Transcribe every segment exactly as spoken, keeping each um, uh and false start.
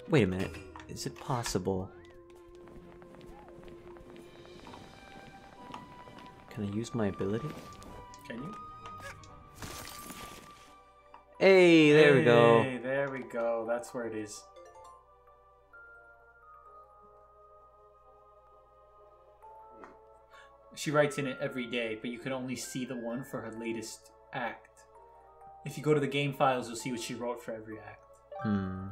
Wait a minute. Is it possible? Can I use my ability? Can you? Hey, there hey, we go. There we go. That's where it is. She writes in it every day, but you can only see the one for her latest act. If you go to the game files, you'll see what she wrote for every act. Hmm.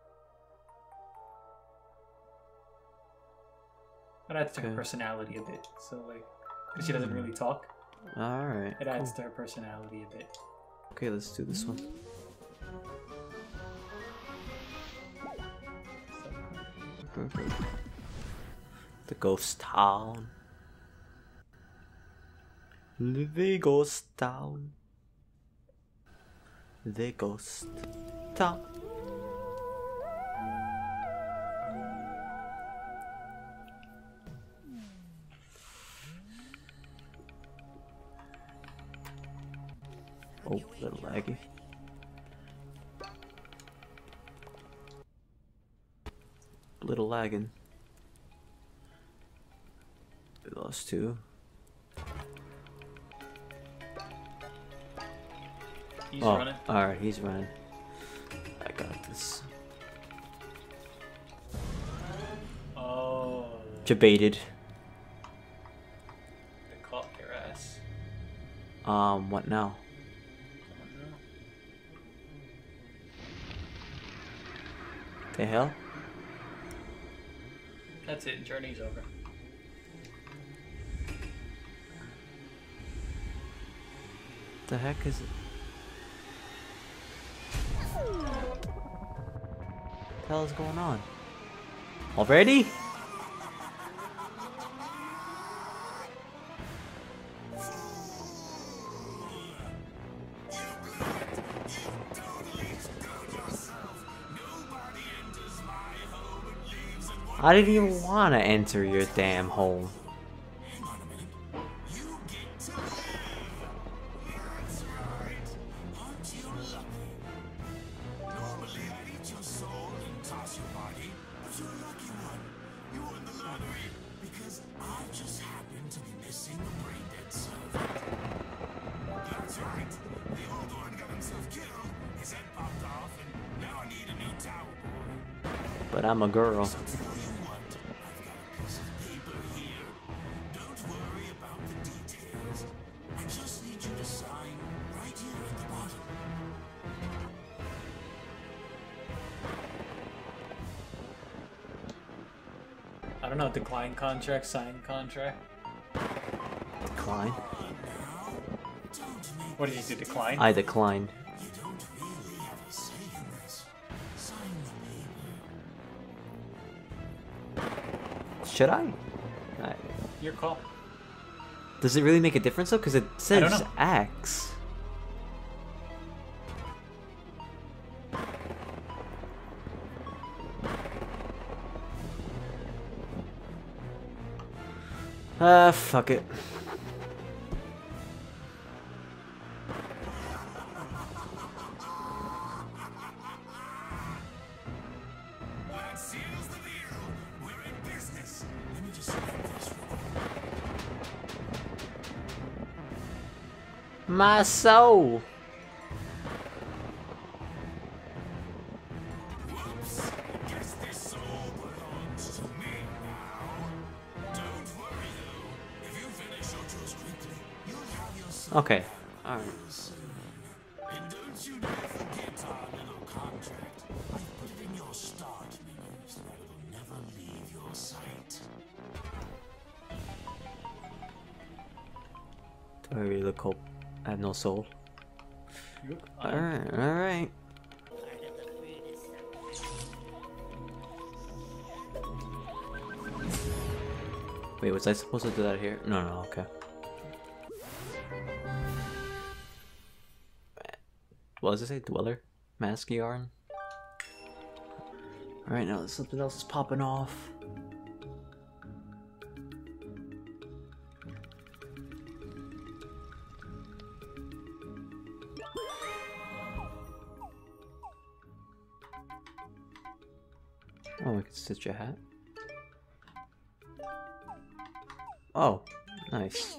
It adds to her Okay. personality a bit. So, like, because she doesn't really talk, Alright. it adds Cool. to her personality a bit. Okay, let's do this one. The ghost town. The ghost town. The ghost town. Oh, a little laggy. Little lagging. We lost two. He's Oh, running. alright, he's running. I got this. Oh. Debated. They caught your ass. Um, what now? The hell? That's it. Journey's over. The heck is it? What the hell is going on? Already? I didn't even want to enter your damn home. But I'm a girl. I don't know. Decline contract, sign contract. Decline. What did you do? Decline? I decline. Should I? I? Your call. Does it really make a difference though? Because it don't says know. axe. Ah, uh, fuck it. My soul. Okay. All right. And don't you dare forget our little contract. I put it in your start menus that it will never leave your sight. Do I really look hope? I have no soul. You- All right. All right. Wait, was I supposed to do that here? No, no. Okay. What does it say? Dweller? Mask yarn? Alright, now something else is popping off. Oh, I can stitch a hat. Oh, nice.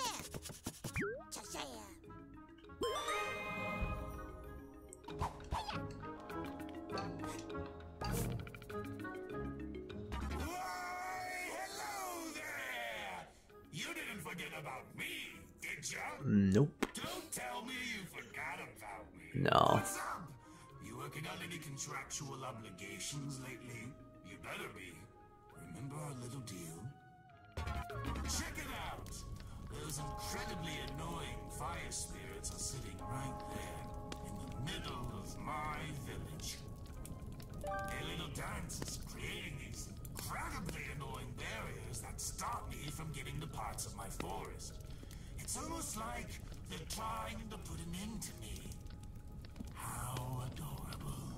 Nope. Don't tell me you forgot about me. No. What's up? You working on any contractual obligations lately? You better be. Remember our little deal? Check it out. Those incredibly annoying fire spirits are sitting right there in the middle of my village. Their little dance is creating these incredibly annoying barriers that stop me from getting the parts of my forest. It's almost like they're trying to put an end to me. How adorable.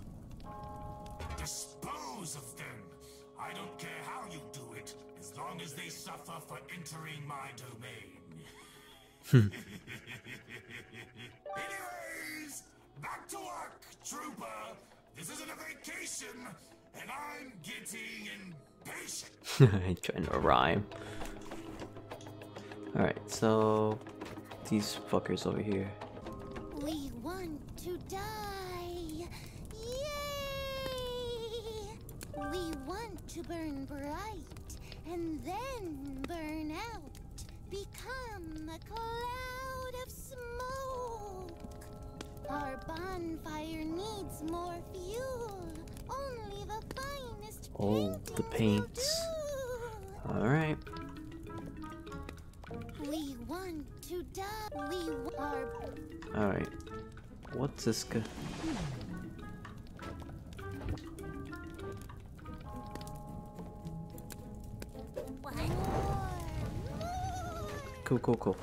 Dispose of them. I don't care how you do it, as long as they suffer for entering my domain. Anyways, back to work, trooper. This isn't a vacation, and I'm getting impatient. Trying to rhyme. Alright, so these fuckers over here. We want to die. Yay! We want to burn bright and then burn out. Become a cloud of smoke. Our bonfire needs more fuel. Only the finest Oh, the paints. Alright. We want to die. We are. Alright. What's this guy? Cool, cool, cool.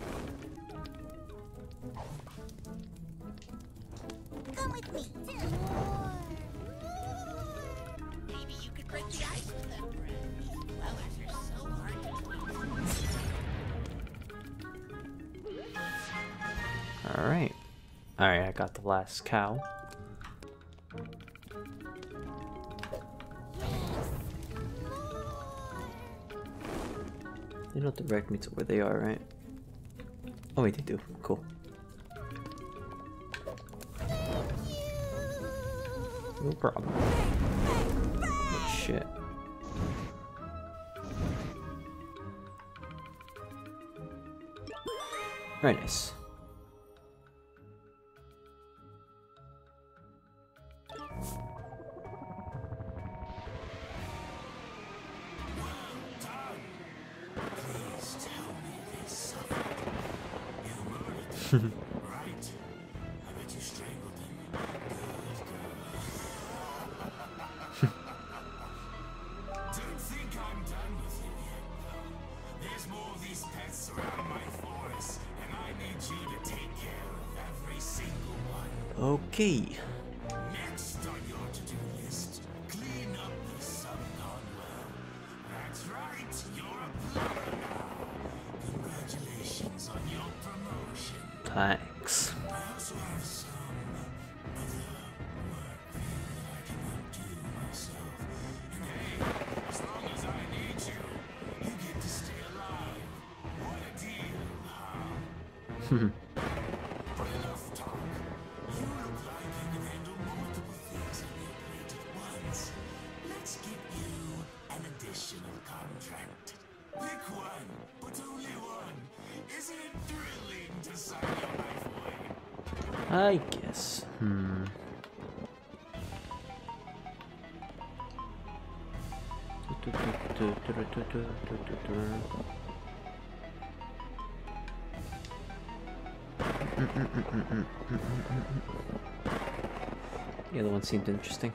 Come with me. Maybe you could break the ice with that bread. These dwellers are so hard to please. Alright. Alright, I got the last cow. They don't direct me to where they are, right? Oh wait, they do. Cool. No problem. Oh, shit. Very nice. Right. I bet you strangled them. Good girl. Don't think I'm done with you yet, though. There's more of these pests around my forest, and I need you to take care of every single one. Okay. Next on your to-do list, clean up the Subcon well. That's right, you're a plumber now. Congratulations on your promotion. Thanks. I also have some other work that I cannot do myself. And hey, as long as I need you, you get to stay alive. What a deal, huh? But enough talk. You look like you can handle multiple things on your plate at once. Let's get you an additional contract. Pick one, but only one. Isn't it thrilling to sign your life away? I guess. Hmm. The other one seemed interesting.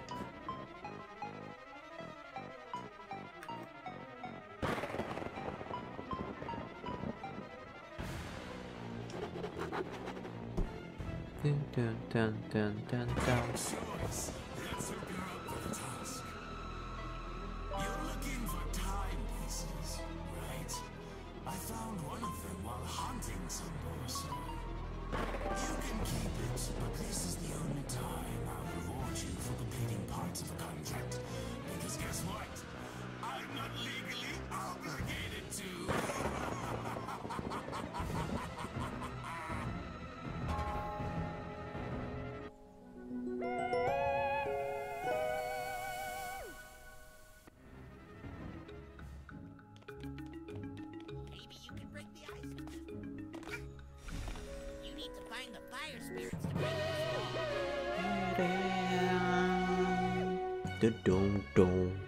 Dun dun dun dun dun dun. Choice. Let's hook her up for the task. You're looking for timepieces, right? I found one of them while hunting some Borso. You can keep it, but this is the only time I'll reward you for completing parts of the contract. Because need to find the fire spirits to break this wall. Da-dum-dum.